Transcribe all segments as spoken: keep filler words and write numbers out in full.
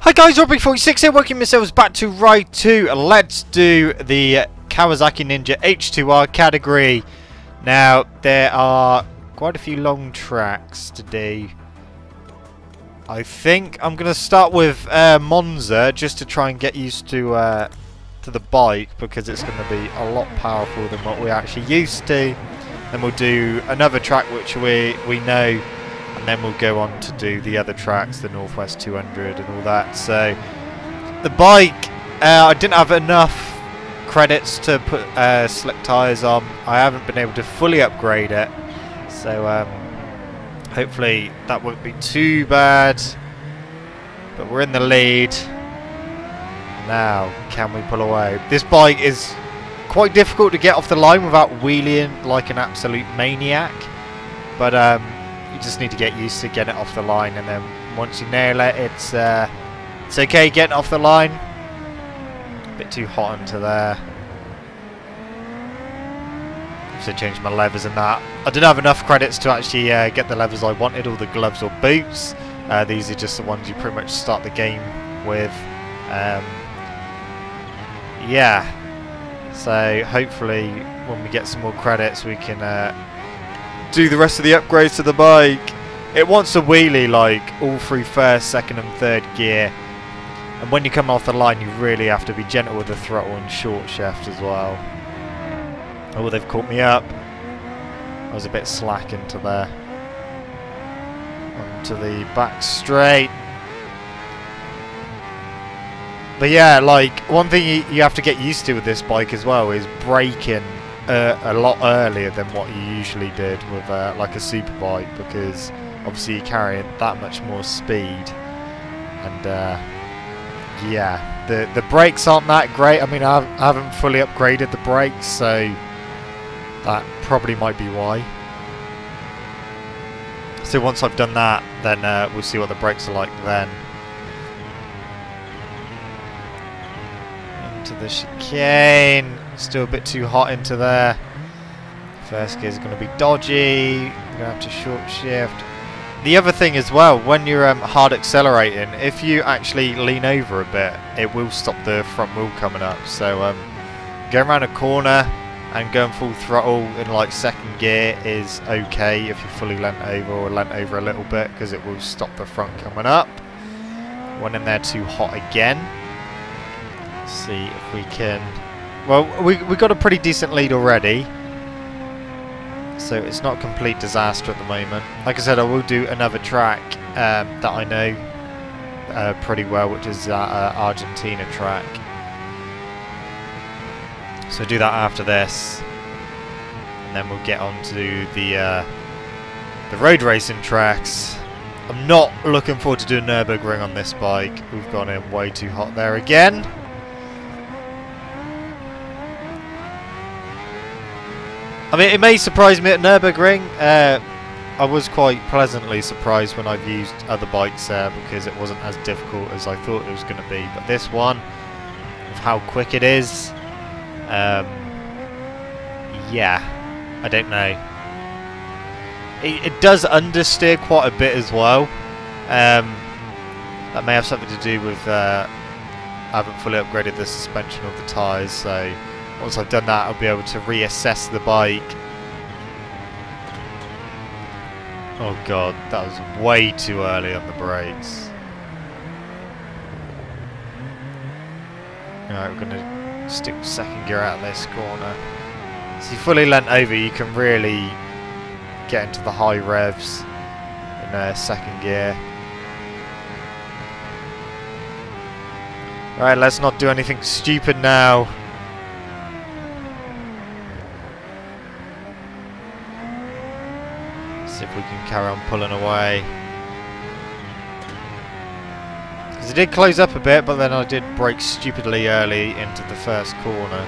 Hi guys, Robbie forty-six here, welcome yourselves back to Ride two. Let's do the Kawasaki Ninja H two R category. Now, there are quite a few long tracks to do. I think I'm going to start with uh, Monza, just to try and get used to uh, to the bike, because it's going to be a lot powerful than what we're actually used to. Then we'll do another track which we, we know, and then we'll go on to do the other tracks, the Northwest two hundred and all that. So the bike, uh, I didn't have enough credits to put uh, slick tyres on. I haven't been able to fully upgrade it, so um, hopefully that won't be too bad. But we're in the lead now. Can we pull away? This bike is quite difficult to get off the line without wheeling like an absolute maniac, but um, you just need to get used to getting it off the line, and then once you nail it, it's uh, it's okay getting off the line. A bit too hot into there. So change my levers and that. I didn't have enough credits to actually uh, get the levers I wanted, all the gloves or boots. Uh, these are just the ones you pretty much start the game with. Um, yeah. So hopefully when we get some more credits, we can Uh, do the rest of the upgrades to the bike. It wants a wheelie like all through first, second and third gear, and when you come off the line you really have to be gentle with the throttle and short shaft as well. Oh, they've caught me up. I was a bit slack into there. Onto the back straight. But yeah, like one thing you, you have to get used to with this bike as well is braking Uh, a lot earlier than what you usually did with uh, like a superbike, because obviously you're carrying that much more speed, and uh, yeah, the the brakes aren't that great. I mean, I haven't fully upgraded the brakes, so that probably might be why. So once I've done that, then uh, we'll see what the brakes are like then. Into the chicane. Still a bit too hot into there. First gear is going to be dodgy. I'm going to have to short shift. The other thing as well, when you're um, hard accelerating, if you actually lean over a bit, it will stop the front wheel coming up. So um, going around a corner and going full throttle in like second gear is okay if you're fully leant over or leant over a little bit, because it will stop the front coming up. Went in there too hot again. Let's see if we can. Well, we, we got a pretty decent lead already, so it's not a complete disaster at the moment. Like I said, I will do another track um, that I know uh, pretty well, which is that uh, Argentina track. So do that after this, and then we'll get on to the, uh, the road racing tracks. I'm not looking forward to doing Nürburgring on this bike. We've gone in way too hot there again. I mean, it may surprise me at Nürburgring. Uh, I was quite pleasantly surprised when I've used other bikes there, because it wasn't as difficult as I thought it was going to be. But this one, with how quick it is, um, yeah, I don't know. It, it does understeer quite a bit as well. Um, that may have something to do with uh, I haven't fully upgraded the suspension of the tyres, so once I've done that, I'll be able to reassess the bike. Oh god, that was way too early on the brakes. Alright, we're going to stick second gear out of this corner. So you fully leant over, you can really get into the high revs in uh, second gear. Right, let's not do anything stupid now. See if we can carry on pulling away. Because it did close up a bit, but then I did brake stupidly early into the first corner.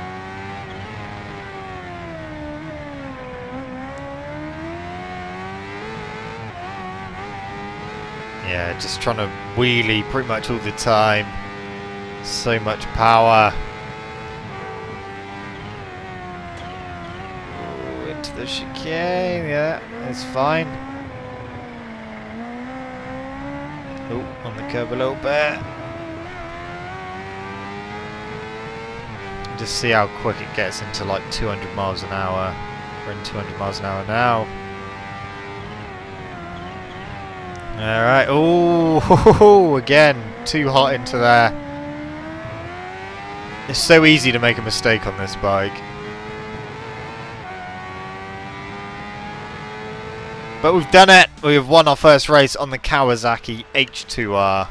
Yeah, just trying to wheelie pretty much all the time. So much power. The chicane, yeah, it's fine. Oh, on the curb a little bit. Just see how quick it gets into like two hundred miles an hour. We're in two hundred miles an hour now. Alright, oh, again, too hot into there. It's so easy to make a mistake on this bike. But we've done it! We've won our first race on the Kawasaki H two R.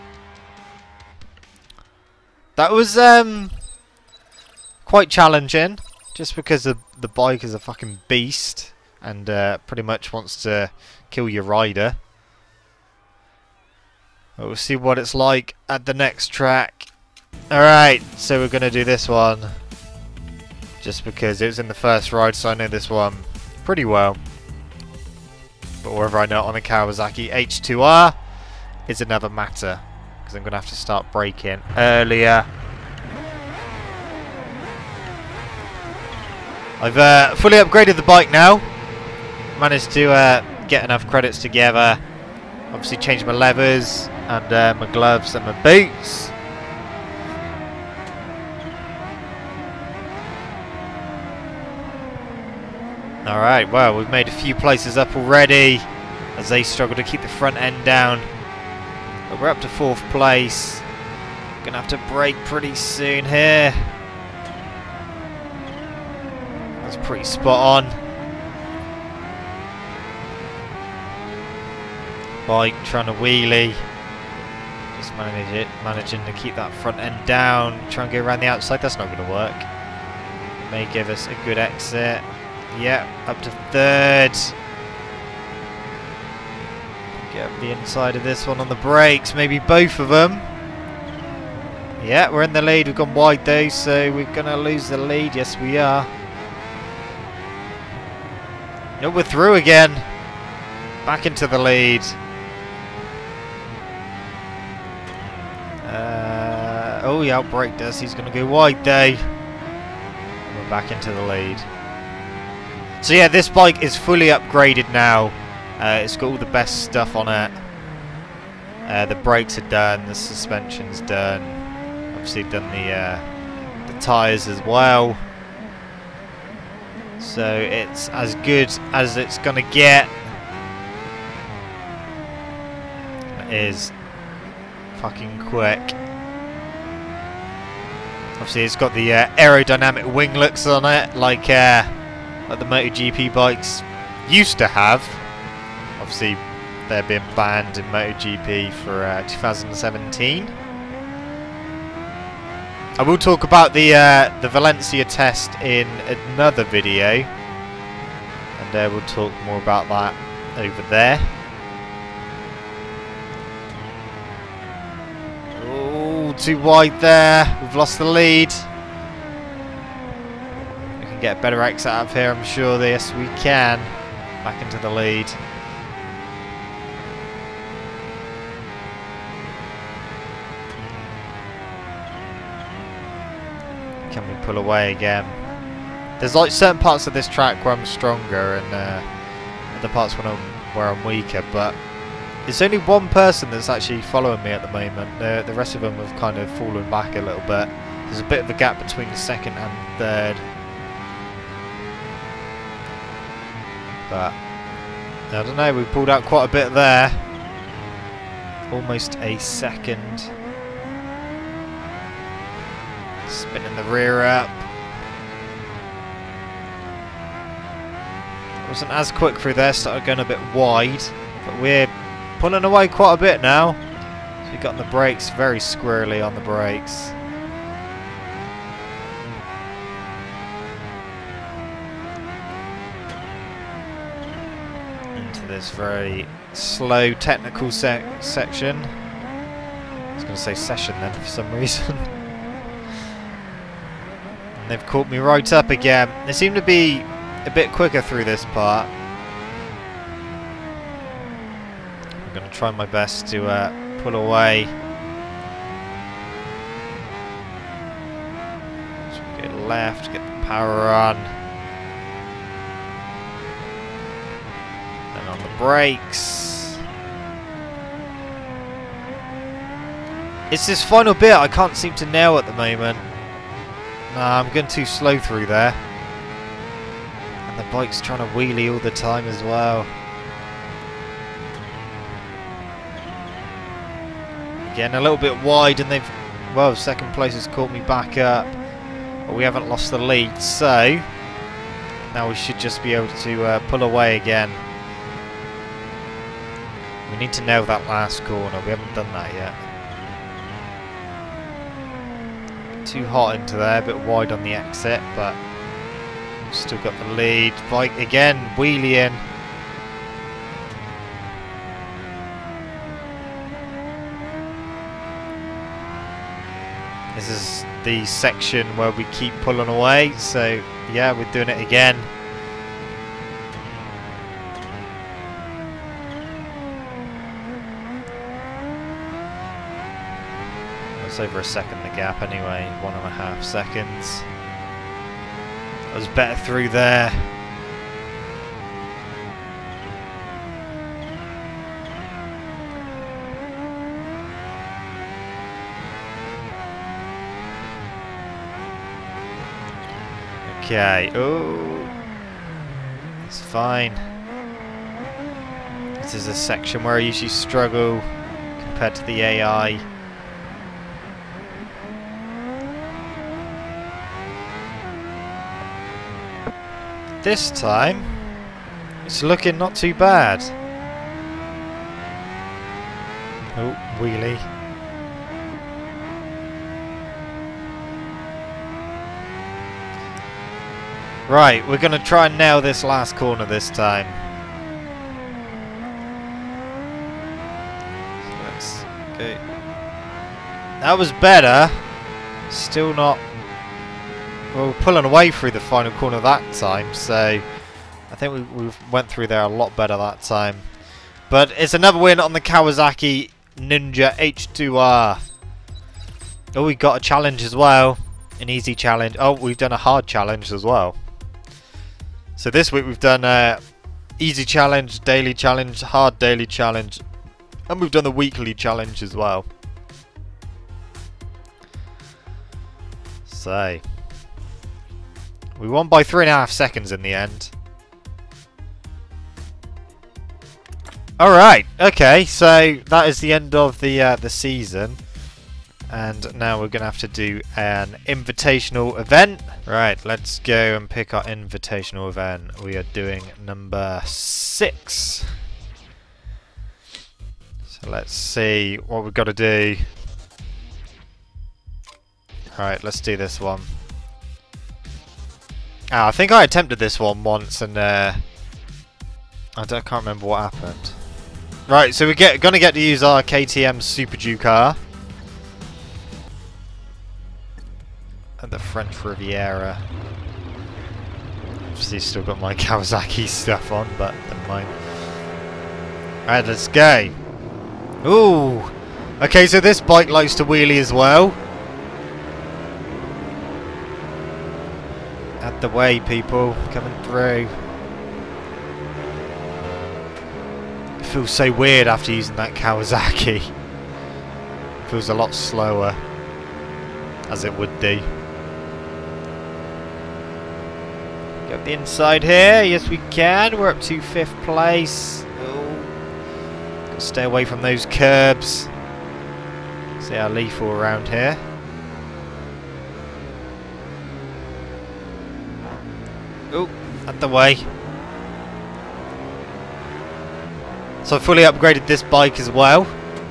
That was um quite challenging, just because the, the bike is a fucking beast and uh, pretty much wants to kill your rider. But we'll see what it's like at the next track. Alright, so we're going to do this one. Just because it was in the first ride, so I know this one pretty well. But whether I know it on the Kawasaki H two R is another matter. Because I'm going to have to start braking earlier. I've uh, fully upgraded the bike now. Managed to uh, get enough credits together. Obviously changed my levers and uh, my gloves and my boots. Alright, well, we've made a few places up already as they struggle to keep the front end down. But we're up to fourth place. Gonna have to brake pretty soon here. That's pretty spot on. Bike trying to wheelie. Just manage it, managing to keep that front end down. Try and go around the outside. That's not going to work. May give us a good exit. Yeah, up to third. Get up the inside of this one on the brakes. Maybe both of them. Yeah, we're in the lead. We've gone wide though, so we're going to lose the lead. Yes, we are. No, we're through again. Back into the lead. Uh, oh, he outbraked us. He's going to go wide though. And we're back into the lead. So yeah, this bike is fully upgraded now. Uh, it's got all the best stuff on it. Uh, the brakes are done. The suspension's done. Obviously done the uh, the tyres as well. So it's as good as it's going to get. It is fucking quick. Obviously it's got the uh, aerodynamic winglets on it, like uh, like the MotoGP bikes used to have. Obviously they're being banned in MotoGP for uh, two thousand seventeen. I will talk about the uh, the Valencia test in another video, and uh, we'll talk more about that over there. Oh, too wide there. We've lost the lead. We can get a better exit out of here, I'm sure. Yes, we can. Back into the lead. Can we pull away again? There's like certain parts of this track where I'm stronger and uh, other parts when I'm, where I'm weaker, but it's only one person that's actually following me at the moment. The, the rest of them have kind of fallen back a little bit. There's a bit of a gap between the second and third. But I don't know, we pulled out quite a bit there. Almost a second. Spinning the rear up. Wasn't as quick through there, started going a bit wide, but we're pulling away quite a bit now. So we got on the brakes, very squirrely on the brakes. Into this very slow technical sec section. I was going to say session then for some reason. They've caught me right up again. They seem to be a bit quicker through this part. I'm going to try my best to uh, pull away. So get left, get the power on. Then on the brakes. It's this final bit I can't seem to nail at the moment. Nah, I'm going too slow through there. And the bike's trying to wheelie all the time as well. Again, a little bit wide, and they've... Well, second place has caught me back up. But we haven't lost the lead, so... Now we should just be able to uh, pull away again. We need to nail that last corner. We haven't done that yet. Too hot into there, a bit wide on the exit, but still got the lead. Bike again, wheelie in. This is the section where we keep pulling away, so yeah, we're doing it again. It's over a second the gap anyway, one and a half seconds. I was better through there. Okay, oh, it's fine. This is a section where I usually struggle compared to the A I. This time, it's looking not too bad. Oh, wheelie. Right, we're going to try and nail this last corner this time. So let's go. That was better. Still not... Well, we're pulling away through the final corner that time, so I think we we went through there a lot better that time. But it's another win on the Kawasaki Ninja H two R. Oh, we got a challenge as well. An easy challenge. Oh, we've done a hard challenge as well. So this week we've done a easy challenge, daily challenge, hard daily challenge, and we've done the weekly challenge as well. So... we won by three and a half seconds in the end. Alright, okay, so that is the end of the uh, the season. And now we're going to have to do an invitational event. Right, let's go and pick our invitational event. We are doing number six. So let's see what we've got to do. Alright, let's do this one. Ah, I think I attempted this one once and uh, I, don't, I can't remember what happened. Right, so we're get, gonna get to use our K T M Super Duke car. And the French Riviera. Obviously still got my Kawasaki stuff on, but never mind. Alright, let's go. Ooh! Okay, so this bike likes to wheelie as well. Out the way, people, coming through. It feels so weird after using that Kawasaki. It feels a lot slower, as it would do. Get the inside here. Yes, we can. We're up to fifth place. Oh. Gotta stay away from those curbs. See how lethal around here. Oh, out the way. So I fully upgraded this bike as well.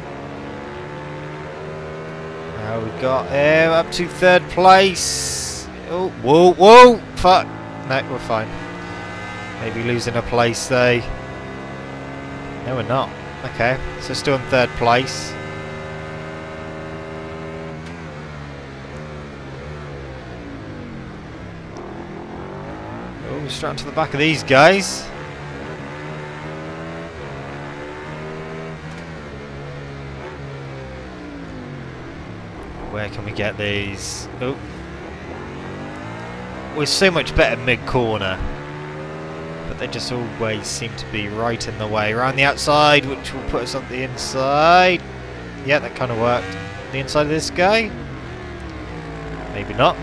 Now we got him up to third place. Oh, whoa, whoa, fuck. No, we're fine. Maybe losing a place though. No, we're not. Okay, so still in third place. Oh, straight onto the back of these guys. Where can we get these? Oh. We're so much better mid-corner. But they just always seem to be right in the way. Around the outside, which will put us on the inside. Yeah, that kind of worked. The inside of this guy? Maybe not.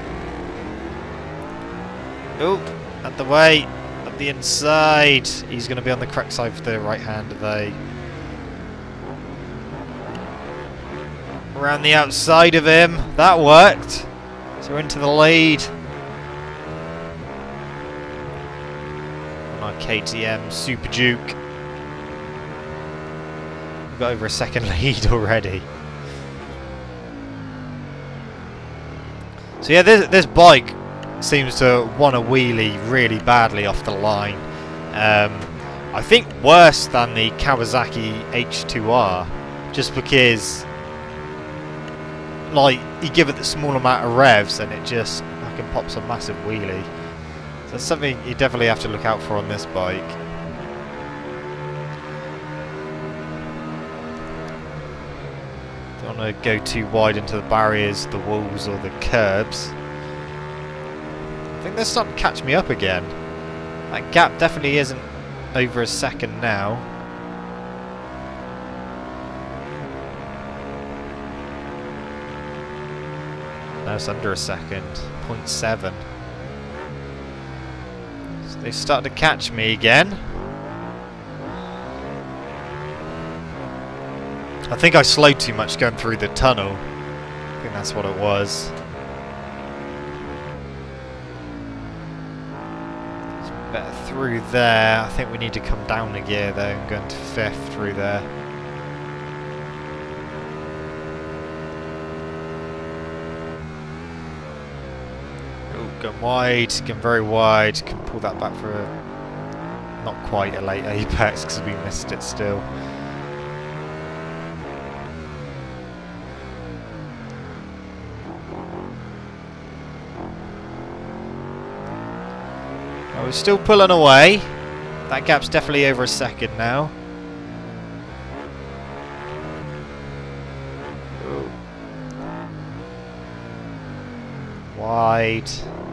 Oh, out the way. Up the inside. He's going to be on the correct side for the right hand though. Around the outside of him. That worked. So we're into the lead. On our K T M Super Duke. We've got over a second lead already. So yeah, this, this bike seems to want to wheelie really badly off the line. Um, I think worse than the Kawasaki H two R, just because like you give it the small amount of revs and it just fucking pops a massive wheelie. So that's something you definitely have to look out for on this bike. Don't want to go too wide into the barriers, the walls or the curbs. I think they're starting to catch me up again. That gap definitely isn't over a second now. Now it's under a second. zero point seven. So they started to catch me again. I think I slowed too much going through the tunnel. I think that's what it was. Better through there. I think we need to come down a gear though and go into fifth through there. Oh, going wide, going very wide. Can pull that back for a, not quite a late apex because we missed it still. We're still pulling away. That gap's definitely over a second now. Ooh. Wide.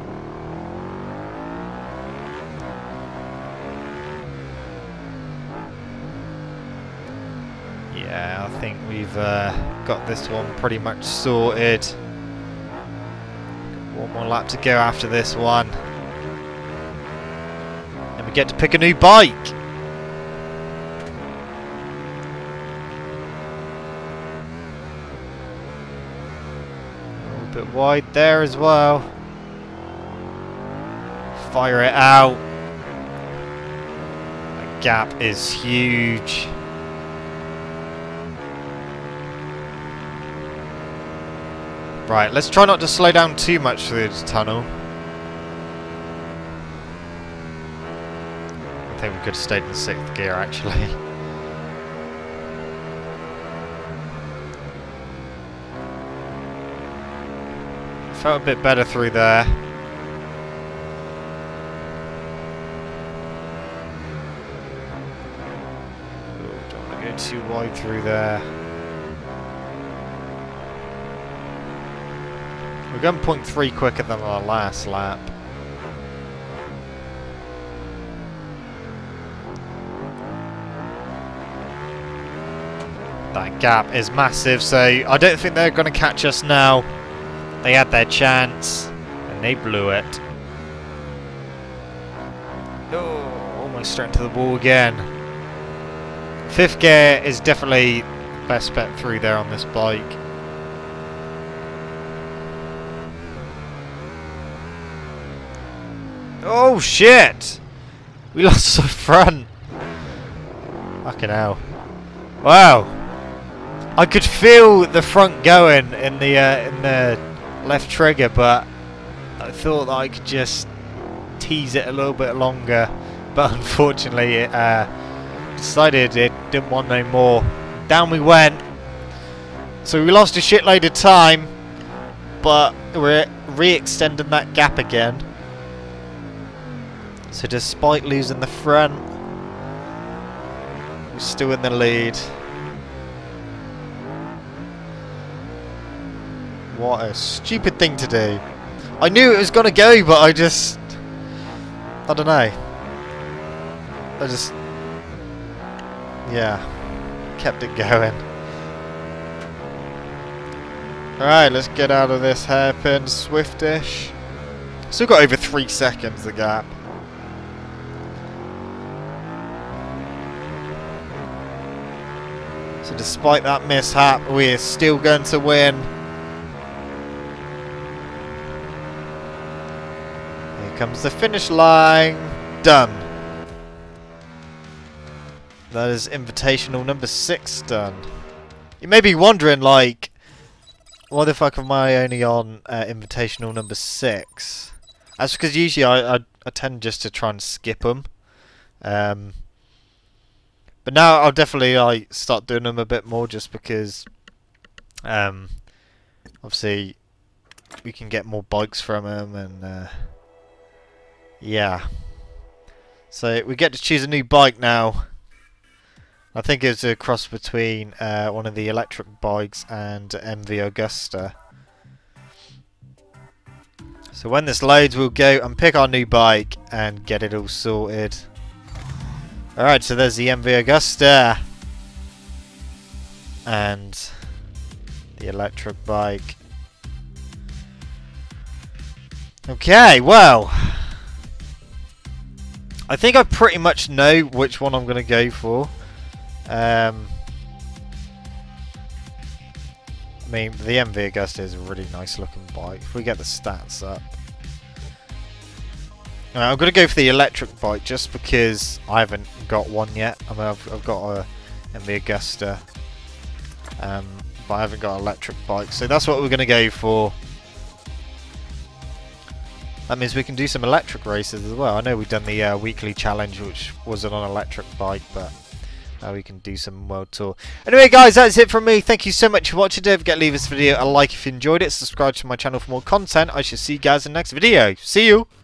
Yeah, I think we've uh, got this one pretty much sorted. One more lap to go after this one. We get to pick a new bike. A little bit wide there as well. Fire it out. That gap is huge. Right, let's try not to slow down too much through the tunnel. I think we could have stayed in sixth gear actually. Felt a bit better through there. Ooh, don't want to go too wide through there. We're going zero point three quicker than our last lap. That gap is massive, so I don't think they're going to catch us now. They had their chance and they blew it. Oh, almost straight into the wall again. Fifth gear is definitely the best bet through there on this bike. Oh shit! We lost the front. Fucking hell. Wow. I could feel the front going in the uh, in the left trigger, but I thought that I could just tease it a little bit longer. But unfortunately, it uh, decided it didn't want no more. Down we went. So we lost a shitload of time, but we're re-extending that gap again. So despite losing the front, we're still in the lead. What a stupid thing to do. I knew it was going to go, but I just... I don't know. I just... Yeah. Kept it going. Alright, let's get out of this hairpin swiftish. Still got over three seconds the gap. So despite that mishap, we're still going to win. Here comes the finish line. Done. That is invitational number six done. You may be wondering, like, why the fuck am I only on uh, invitational number six? That's because usually I, I, I tend just to try and skip them. Um, but now I'll definitely like start doing them a bit more, just because um, obviously we can get more bikes from them, and uh, yeah. So we get to choose a new bike now. I think it's a cross between uh, one of the electric bikes and M V Augusta. So when this loads, we'll go and pick our new bike and get it all sorted. Alright, so there's the M V Augusta and the electric bike. Okay, well, I think I pretty much know which one I'm going to go for. Um, I mean, the M V Augusta is a really nice looking bike. If we get the stats up. Right, I'm going to go for the electric bike just because I haven't got one yet. I mean, I've, I've got a M V Augusta, um, but I haven't got an electric bike. So that's what we're going to go for. That means we can do some electric races as well. I know we've done the uh, weekly challenge, which wasn't on an electric bike, but now we can do some world tour. Anyway, guys, that's it from me. Thank you so much for watching. Don't forget to leave this video a like if you enjoyed it. Subscribe to my channel for more content. I shall see you guys in the next video. See you!